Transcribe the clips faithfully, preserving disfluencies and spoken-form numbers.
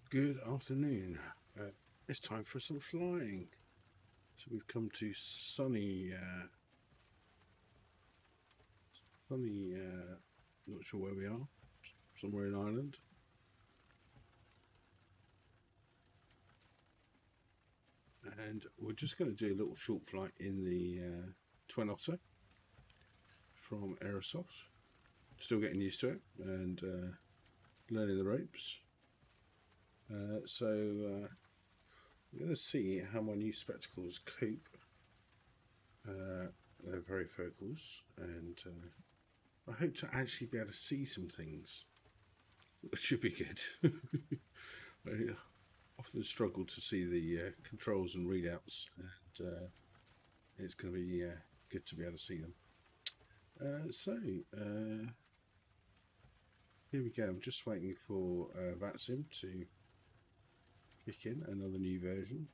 Good afternoon. Uh, it's time for some flying. So we've come to sunny, uh, sunny. Uh, not sure where we are. Somewhere in Ireland, and we're just going to do a little short flight in the uh, Twin Otter from Aerosoft. Still getting used to it and uh, learning the ropes. Uh, so uh, we're going to see how my new spectacles cope. Uh, they're very focals, and uh, I hope to actually be able to see some things. It should be good. I often struggle to see the uh, controls and readouts, and uh, it's going to be uh, good to be able to see them. Uh, so, uh, here we go. I'm just waiting for uh, VATSIM to kick in, another new version.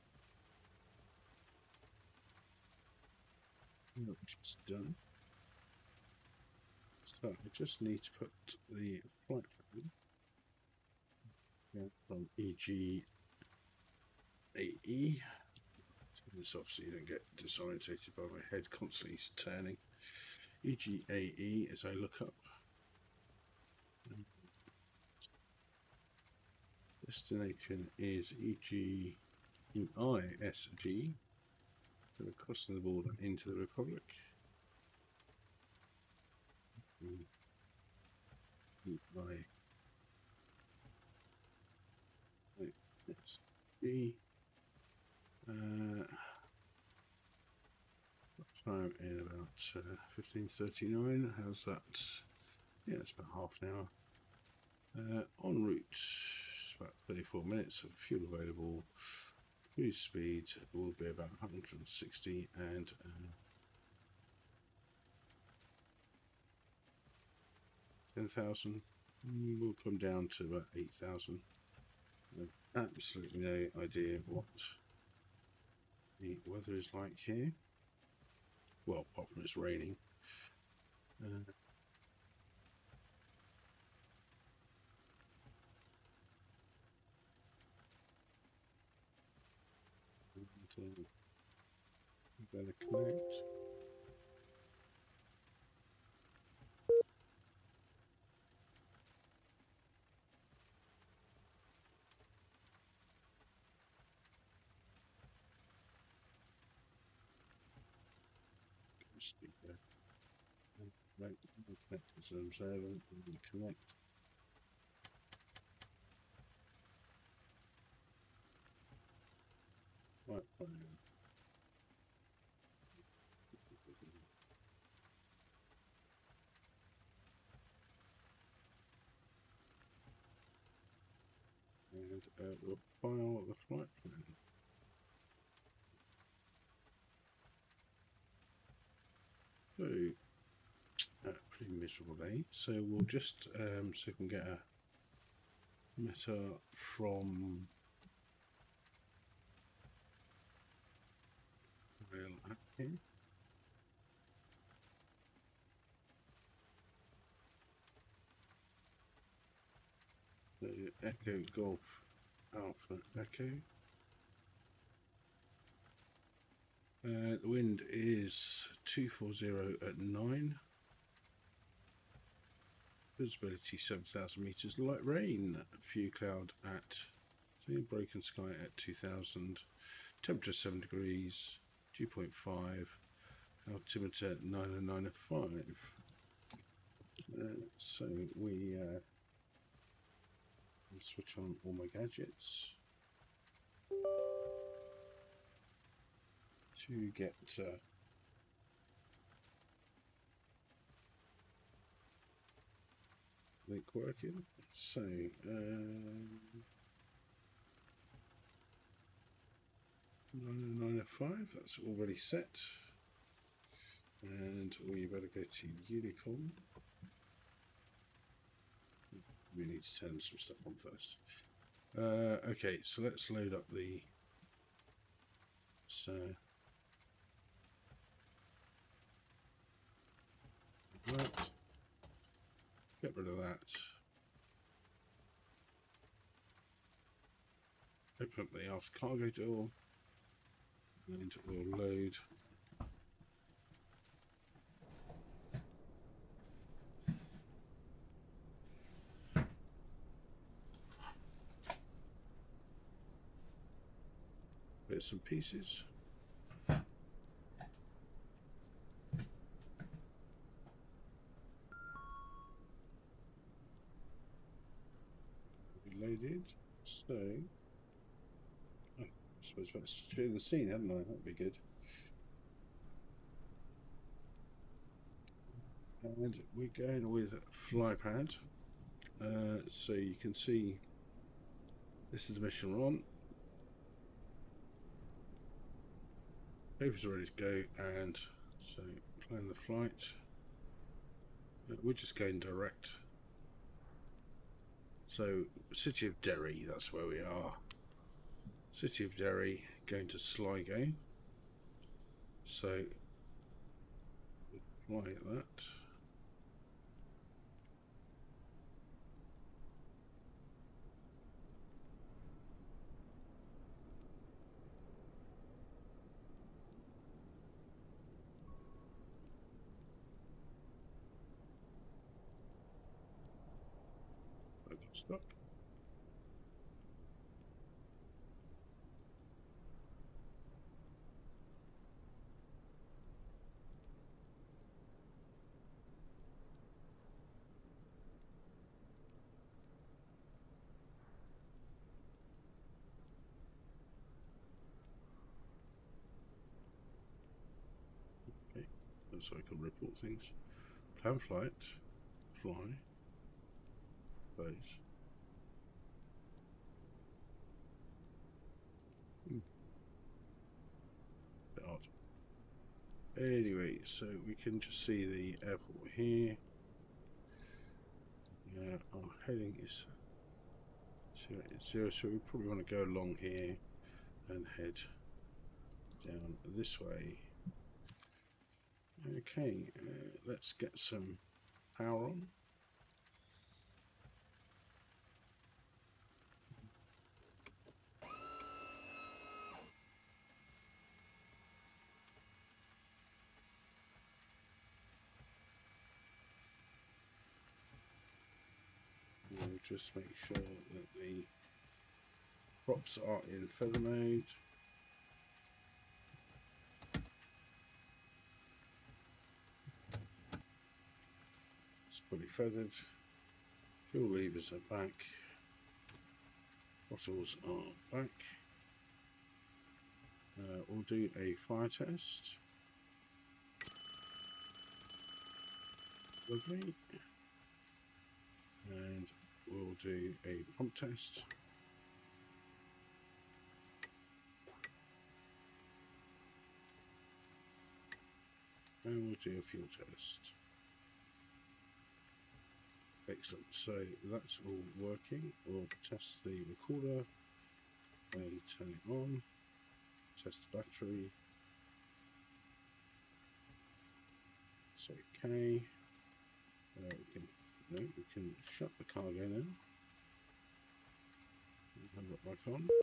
Which is done. So I just need to put the flight plan from E G A E. This obviously you don't get disorientated by my head constantly turning. E G A E as I look up. Destination is E G I S G. So we're crossing the border into the Republic. I S G. Uh, time in about uh, fifteen thirty-nine. How's that? Yeah, it's about half an hour. Uh, en route, about thirty-four minutes of fuel available. Cruise speed will be about one hundred sixty, and uh, ten thousand will come down to about eight thousand. Absolutely no idea what the weather is like here. Well, apart from it's raining. Uh, and, uh, better connect. Speaker. Right, connect as an observer and connect. Right, fine. And uh, we'll file the flight plan. So, uh, pretty miserable day. So we'll just um, so we can get a meta from real app here. So Echo Golf Alpha Echo. Uh, the wind is two forty at nine. Visibility seven thousand meters. Light rain. Few cloud at three. Broken sky at two thousand. Temperature seven degrees. Dew point five. Altimeter nine oh nine oh five. Uh, so we uh, switch on all my gadgets to get uh, link working. So um, nine oh nine oh five, that's already set. And we better go to Unicom. We need to turn some stuff on first. Uh, okay, so let's load up the. So. Right. Get rid of that. Open up the aft cargo door and we'll load bits and pieces. Loaded, so oh, I suppose that's showing the scene, haven't I? That'd be good. And we're going with FlyPad, uh, so you can see this is the mission we're on. Papers are ready to go, and so plan the flight. We're just going direct. So, City of Derry, that's where we are. City of Derry, going to Sligo. So, we'll fly that. Stop. Okay, so I can report things. Plan flight, fly, base. Hmm. Bit odd. Anyway, so we can just see the airport here. Yeah, our heading is zero, zero, so we probably want to go along here and head down this way. Okay, uh, let's get some power on. We'll just make sure that the props are in feather mode. It's fully feathered. Fuel levers are back. Bottles are back. Uh, we'll do a fire test. Lovely. And we'll do a pump test. And we'll do a fuel test. Excellent, so that's all working. We'll test the recorder and turn it on. Test the battery. It's okay. Uh, we can no, we can shut the cargo now. Have that back on.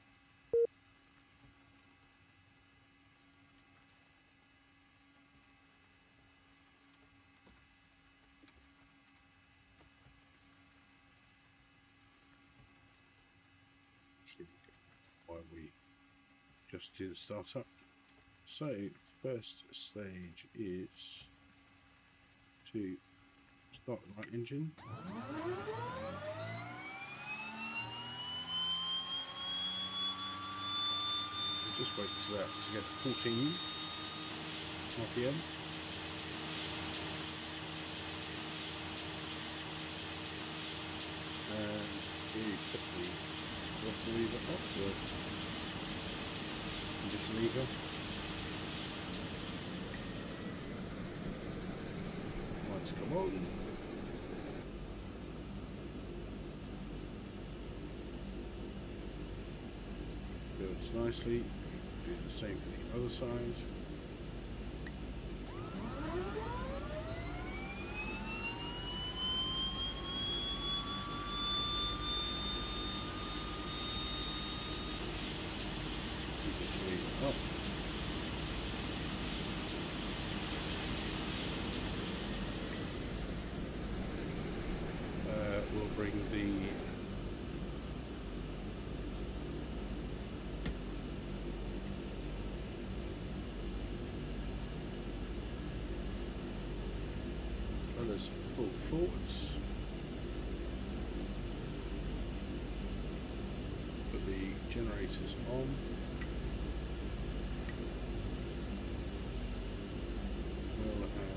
Why we just do the startup. So first stage is to start the right engine. We'll just wait for that to get to fourteen R P M. And we put the throttle lever up, the condition lever. Lights come on. Builds nicely. Do the same for the other side. propellers full forwards. Put the generators on. We'll have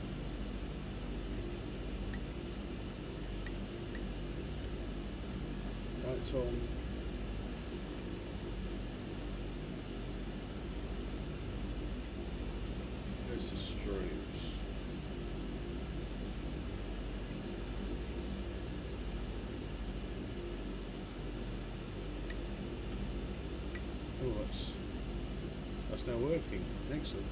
lights on. There's the streams. Oh, that's that's now working. Excellent.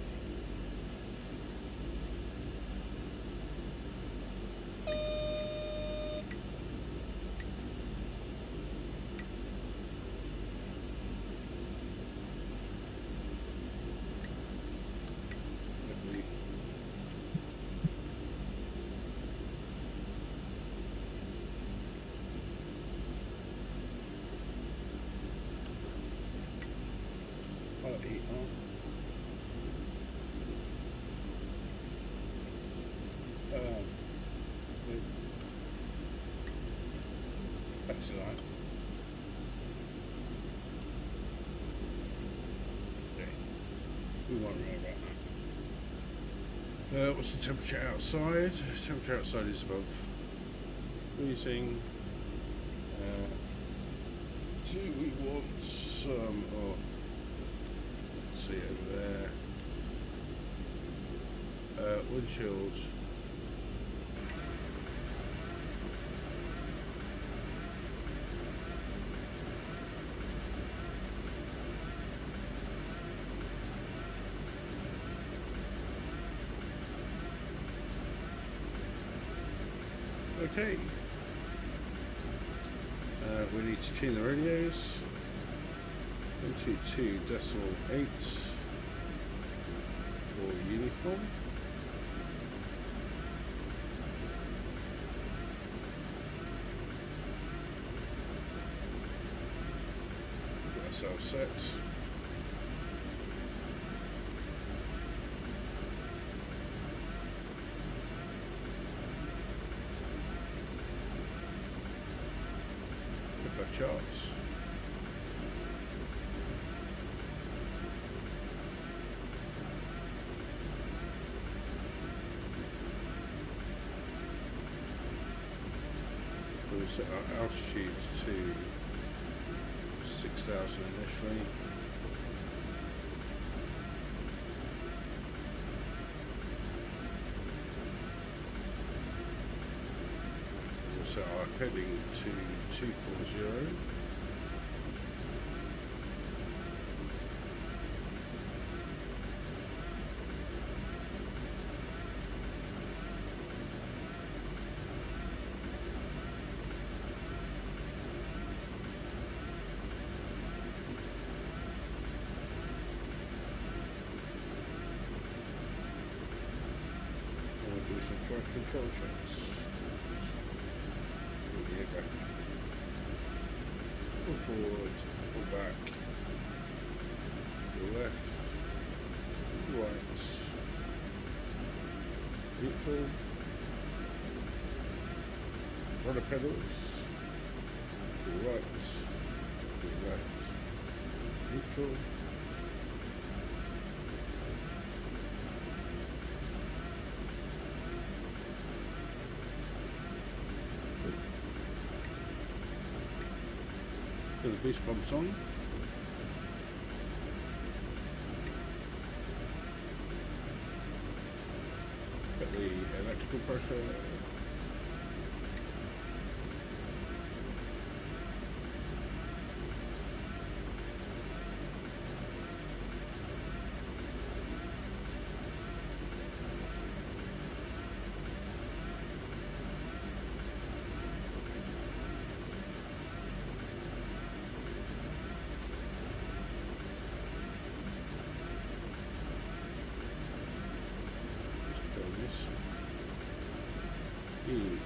That's all right. Okay. We won't worry about that. Uh, what's the temperature outside? The temperature outside is above freezing. Uh, do we want some? Oh, let's see over there. Uh, windshield. Okay, uh, we need to tune the radios into two decimal eight for uniform. Get ourselves set. Charts. We'll set our altitudes to six thousand initially. We'll set our heading to two forty. We'll do some flight control checks. Pull forward, pull back, to left, right, neutral, rudder pedals, to right, to left, neutral, the boost pumps on. Get the electrical pressure. E.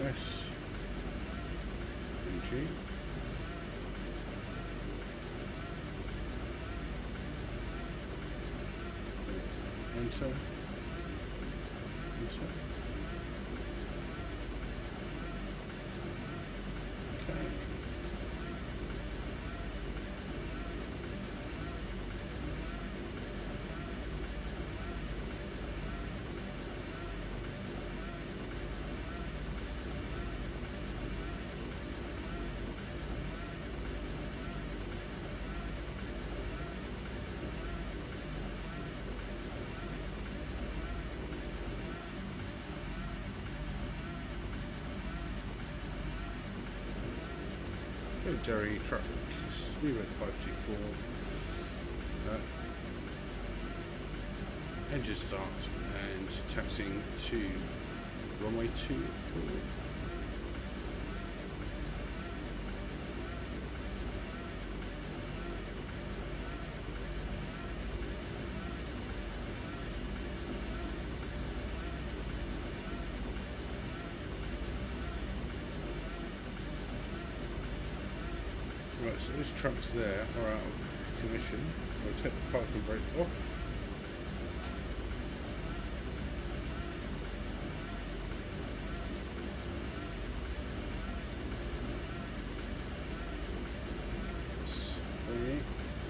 S and G. Enter. Enter. Okay. Derry traffic, Speedway five two four, uh, engine start and taxiing to runway two four. Right, so those trucks there are out of commission. We'll take the parking brake off. Yes, okay.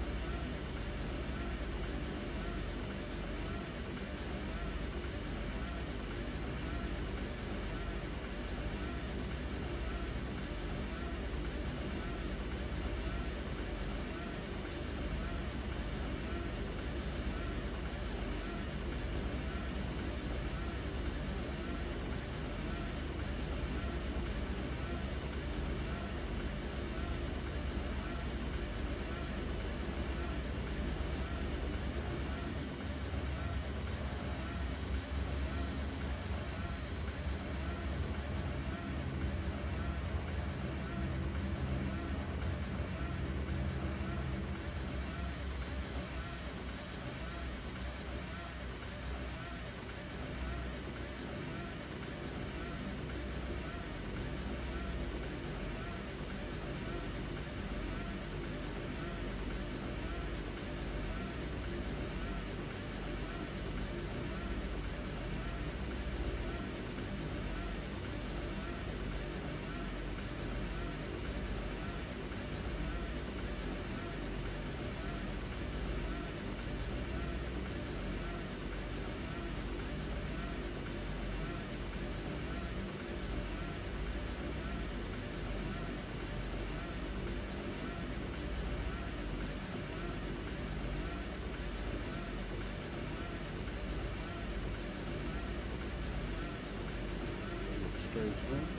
Straight on.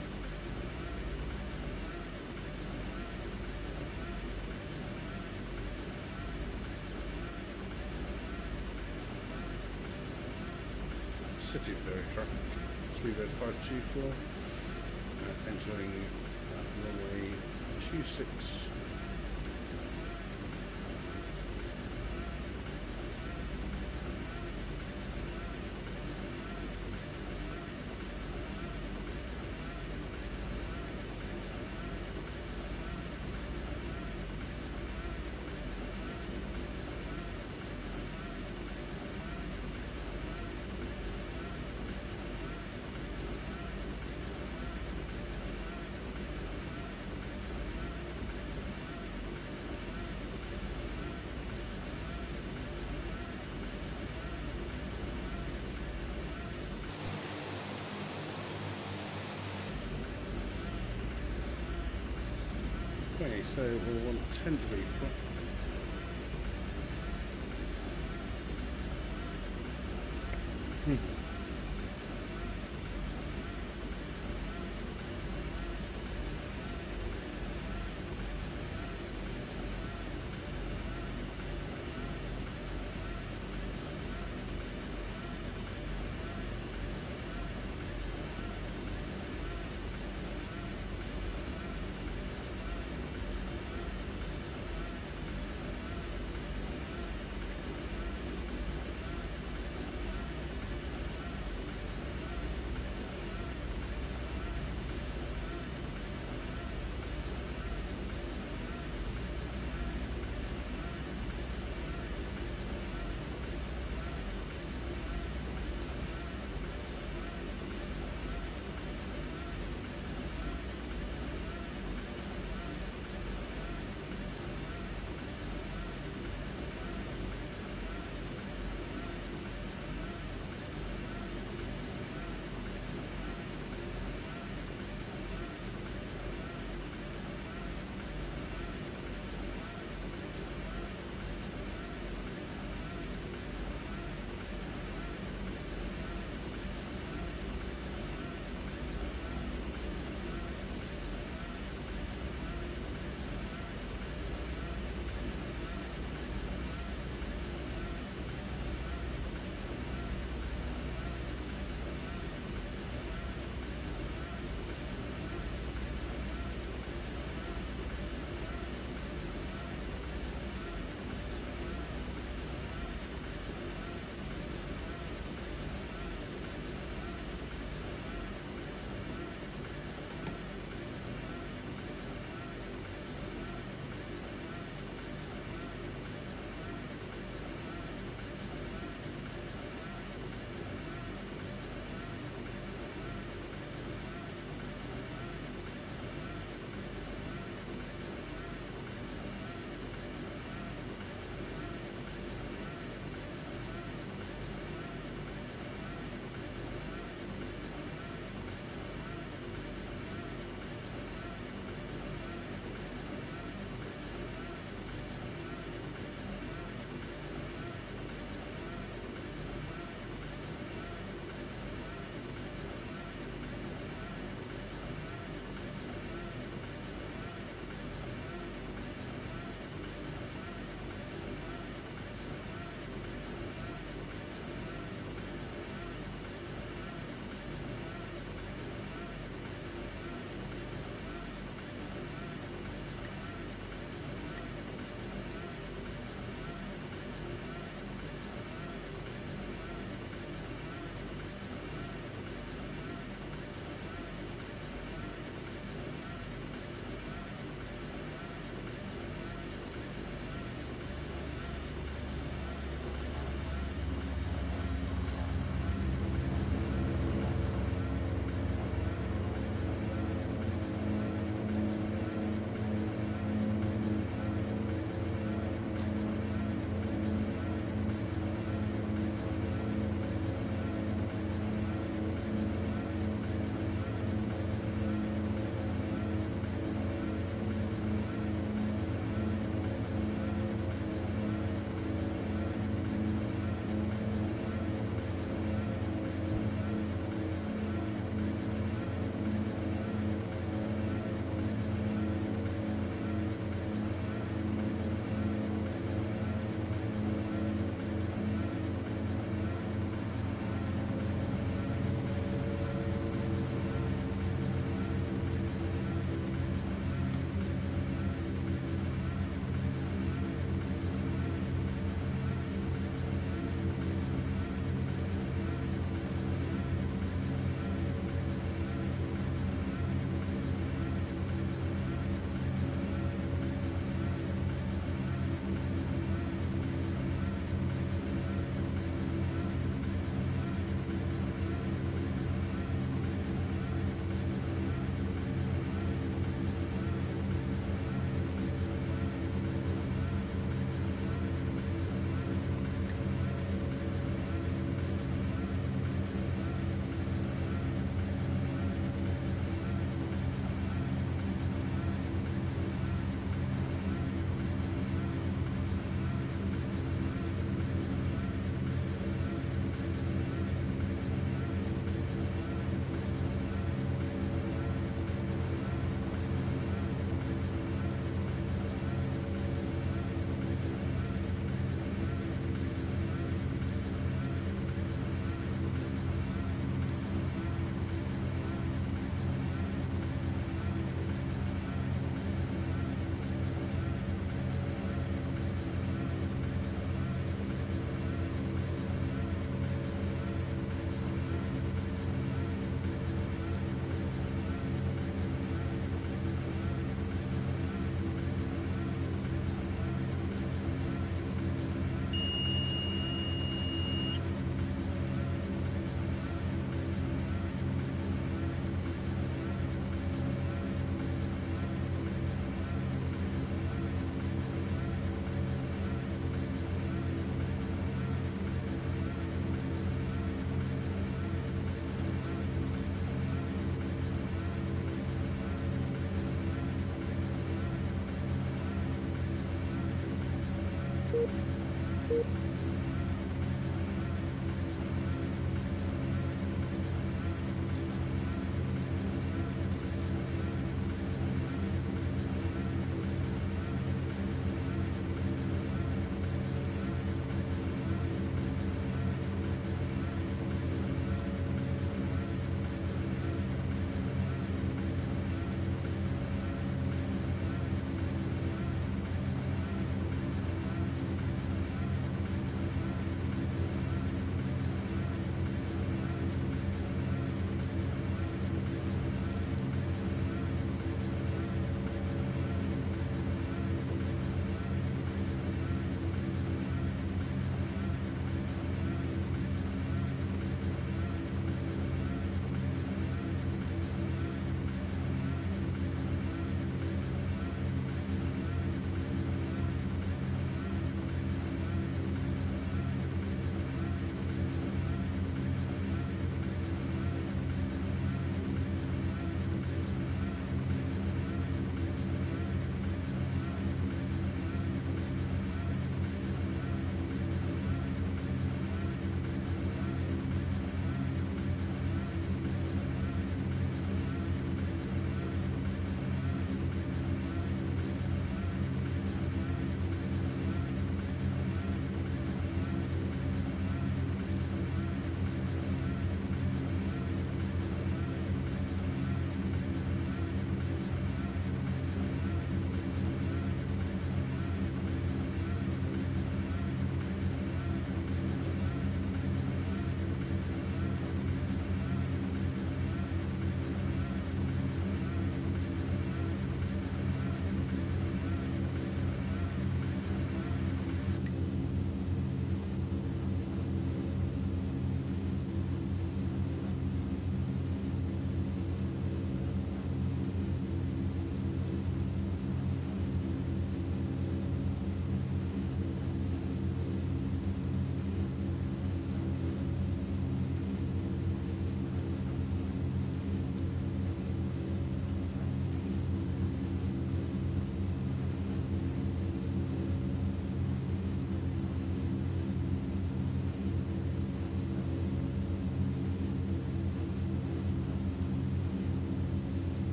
City ferry traffic, Speedway five two four, uh, entering uh, runway two six. Okay, so we'll want ten degree front. Hmm.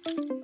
Bye.